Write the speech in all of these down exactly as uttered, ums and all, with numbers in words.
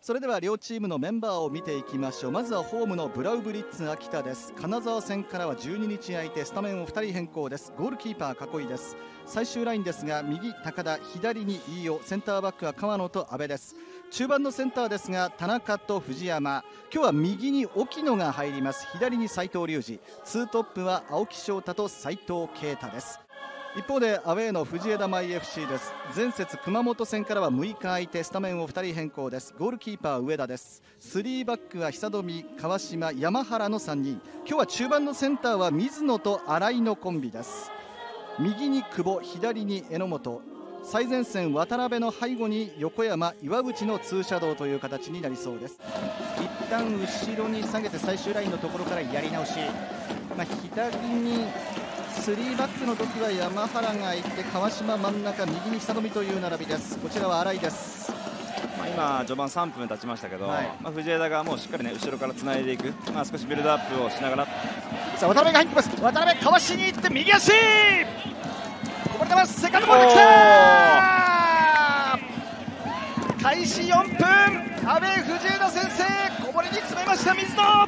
それでは両チームのメンバーを見ていきましょう。まずはホームのブラウブリッツ秋田です。金沢戦からはじゅうににち空いてスタメンをふたり変更です。ゴールキーパー囲いです。最終ラインですが、右高田、左に飯尾、センターバックは川野と阿部です。中盤のセンターですが、田中と藤山、今日は右に沖野が入ります。左に斉藤隆二、ツートップは青木翔太と斉藤慶太です。一方でアウェーの藤枝舞 エフシー です。前節熊本戦からはむいか空いてスタメンをふたり変更です。ゴールキーパー上田です。スリーバックは久富、川島、山原のさんにん。今日は中盤のセンターは水野と新井のコンビです。右に久保、左に榎本、最前線渡辺の背後に横山、岩渕のツーシャドウという形になりそうです。一旦後ろに下げて最終ラインのところからやり直し、まあ、左にスリーバックの時は山原がいて、川島真ん中、右に久富という並びです。こちらは新井です。 まあ今序盤さんぷん経ちましたけど、はい、まあ藤枝がもうしっかりね後ろからつないでいく、まあ少しビルドアップをしながら、 さあ渡辺が入ってます。渡辺かわしに行って右足こぼれてます。セカンドボール来たー。開始よんぷん、阿部藤枝先制、こぼれに詰めました水野。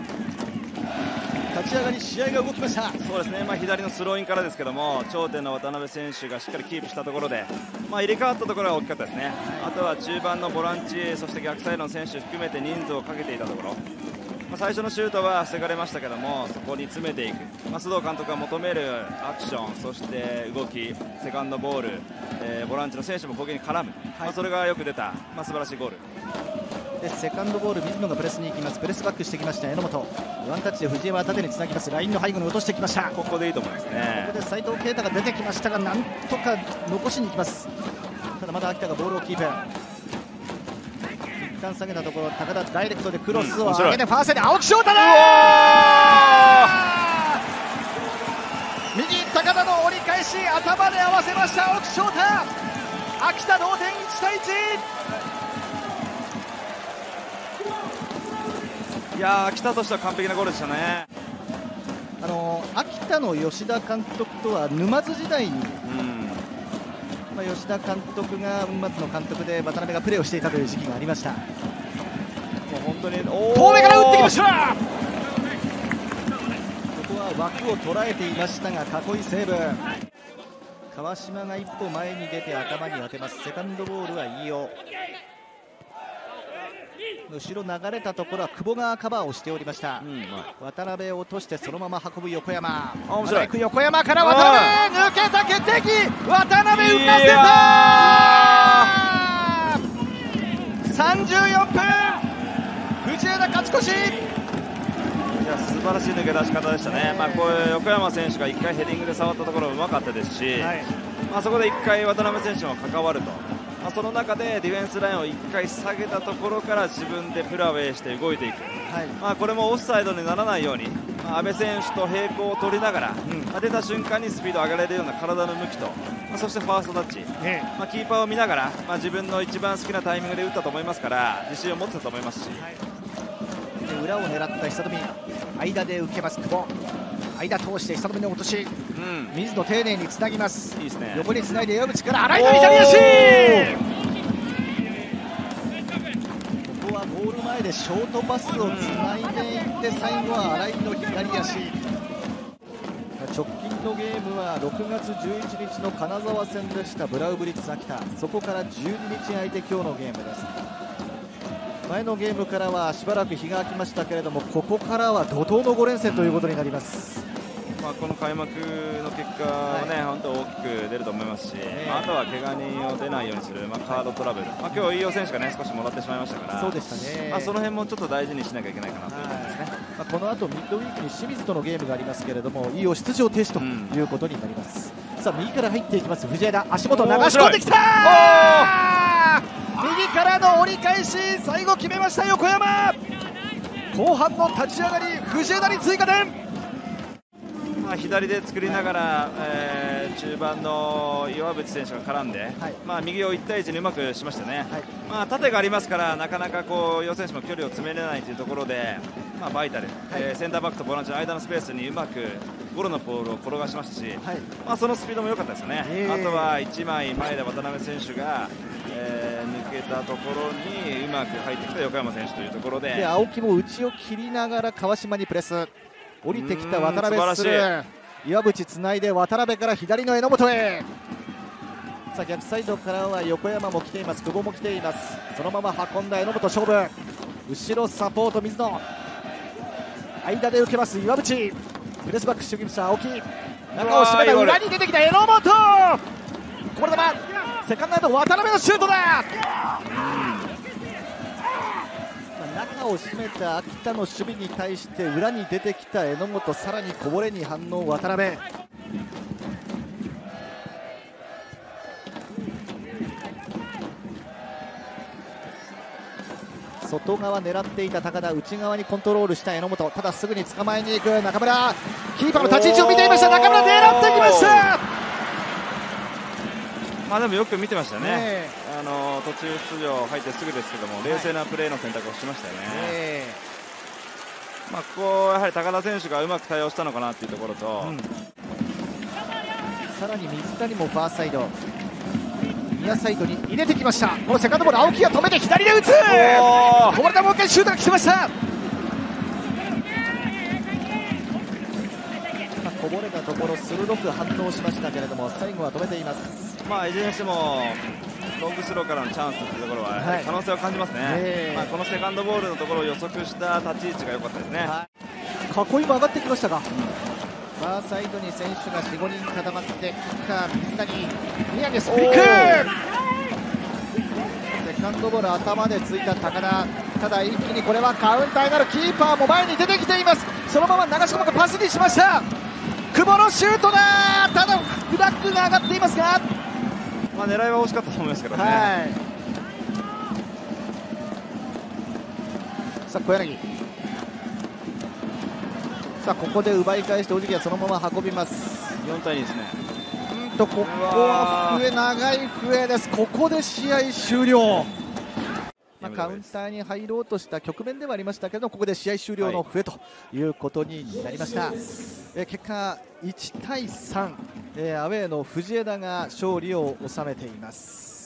立ち上がり試合が動きました。 そうですね、まあ、左のスローインからですけども、頂点の渡辺選手がしっかりキープしたところで、まあ、入れ替わったところが大きかったですね。あとは中盤のボランチ、そして逆サイドの選手含めて人数をかけていたところ、まあ、最初のシュートは防がれましたけども、そこに詰めていく、まあ、須藤監督が求めるアクション、そして動き、セカンドボール、えー、ボランチの選手も攻撃に絡む、はい、まあ、それがよく出た、まあ、素晴らしいゴールで、セカンドボール水野がプレスに行きます。プレスバックしてきました榎本、ワンタッチで藤山は縦につなぎます。ラインの背後に落としてきました。 ここでいいと思いますね。 ここで斉藤慶太が出てきましたが、なんとか残しに行きます。ただまだ秋田がボールをキープ、一旦下げたところ、高田ダイレクトでクロスを上げてファーサイド、青木翔太だー。右高田の折り返し、頭で合わせました青木翔太。秋田同点いちたいいち。 いやー、秋田としては完璧なゴールでしたね。 あのー、秋田の吉田監督とは沼津時代に、うん、まあ、吉田監督が沼津の監督で渡辺がプレーをしていたという時期がありました。もう本当に遠目から打ってきました。ここは枠を捉えていましたが囲いセーブ。川島が一歩前に出て頭に当てます。セカンドボールは飯尾、後ろ流れたところは久保がカバーをしておりました、うん、渡辺を落としてそのまま運ぶ横山。面白い。横山から渡辺抜けた、決定機、渡辺浮かせた。さんじゅうよんぷん、藤枝勝ち越し。 いや、素晴らしい抜け出し方でしたね。まあ、こういう横山選手がいっかいヘディングで触ったところうまかったですし、はい、まあ、そこでいっかい渡辺選手も関わると、まあ、その中でディフェンスラインをいっかい下げたところから自分でプラウェイして動いていく、はい、まあ、これもオフサイドにならないように、まあ、阿部選手と並行を取りながら、うん、出た瞬間にスピードを上げられるような体の向きと、まあ、そしてファーストタッチ、ね、まあ、キーパーを見ながら、まあ、自分の一番好きなタイミングで打ったと思いますから自信を持ってたと思いますし、はい、 裏を狙った久富、間で受けます久保、間通して久富の落とし、うん、水野丁寧につなぎます。いいですね。横につないで岩渕から新井の左足。ここはゴール前でショートパスをつないでいって、最後は新井の左足。直近のゲームはろくがつじゅういちにちの金沢戦でした。ブラウブリッツ秋田、そこからじゅうににち空いて今日のゲームです。前のゲームからはしばらく日が空きましたけれども、ここからは怒涛のごれんせんということになります。 まあ、この開幕の結果はね、はい、本当大きく出ると思いますし、えーまあ、あとは怪我人を出ないようにする、まあ、カードトラブル、まあ、今日飯尾選手がね少しもらってしまいましたから、 そうでしたね、 まあ、その辺もちょっと大事にしなきゃいけないかなということですね。 まあ、この後ミッドウィークに清水とのゲームがありますけれども、飯尾出場停止ということになります、うん、さあ右から入っていきます藤枝、足元流し込んできたー、右からの折り返し、最後決めました横山。後半の立ち上がり、藤枝に追加点。 まあ左で作りながら、えー、中盤の岩渕選手が絡んで、はい、まあ右をいちたいいちにうまくしましたね、はい、まあ縦がありますからなかなかこう岩選手も距離を詰めれないというところで、まあ、バイタル、はい、えー、センターバックとボランチの間のスペースにうまくゴロのボールを転がしましたし、はい、まあ、そのスピードも良かったですよね、えー、あとはいちまい前で渡辺選手がえー、抜けたところにうまく入ってきた横山選手というところで、 で青木も内を切りながら川島にプレス、降りてきた渡辺する、岩渕つないで渡辺から左の榎本へ。さあ逆サイドからは横山も来ています、久保も来ています。そのまま運んだ榎本勝負、後ろサポート水野、間で受けます岩渕、プレスバックしてきました青木、中を締めた裏に出てきた榎本、こぼれ球、セカンドエンド渡辺のシュートだ。中を締めた秋田の守備に対して裏に出てきた榎本、さらにこぼれに反応渡辺。外側狙っていた高田、内側にコントロールした榎本、ただすぐに捕まえに行く中村、キーパーの立ち位置を見ていました、中村狙ってきました。 まあでもよく見てましたね、 ねあの途中出場入ってすぐですけども、冷静なプレーの選択をしましたよね。 ねまあここやはり高田選手がうまく対応したのかなっていうところと、うん、 さらに水谷もファーサイド、ニアサイドに入れてきました。このセカンドボール青木が止めて左で打つ、こぼれたもう一回シュートが来てました。こぼれたところ鋭く反応しましたけれども、最後は止めています。 まあいずれにしてもロングスローからのチャンスというところは可能性を感じますね、はい、まあこのセカンドボールのところを予測した立ち位置が良かったですね、はい、 囲いも上がってきましたが、ファーサイドに選手が よん、ごにん固まって、キッカー水谷、宮城スピック、セカンドボール頭でついた高田、ただ一気にこれはカウンターになる、キーパーも前に出てきています。そのまま流し込むかパスにしました。久保のシュートだ、ただフラッグが上がっていますが、 まあ狙いは惜しかったと思いますけどね、はい、 さあ小柳、さあここで奪い返しておじぎはそのまま運びます。 よんたいにですね。 うんとここは笛、長い笛です。ここで試合終了。まあ、カウンターに入ろうとした局面ではありましたけど、ここで試合終了の笛ということになりました、はい、え結果いちたいさん、えー、アウェーの藤枝が勝利を収めています。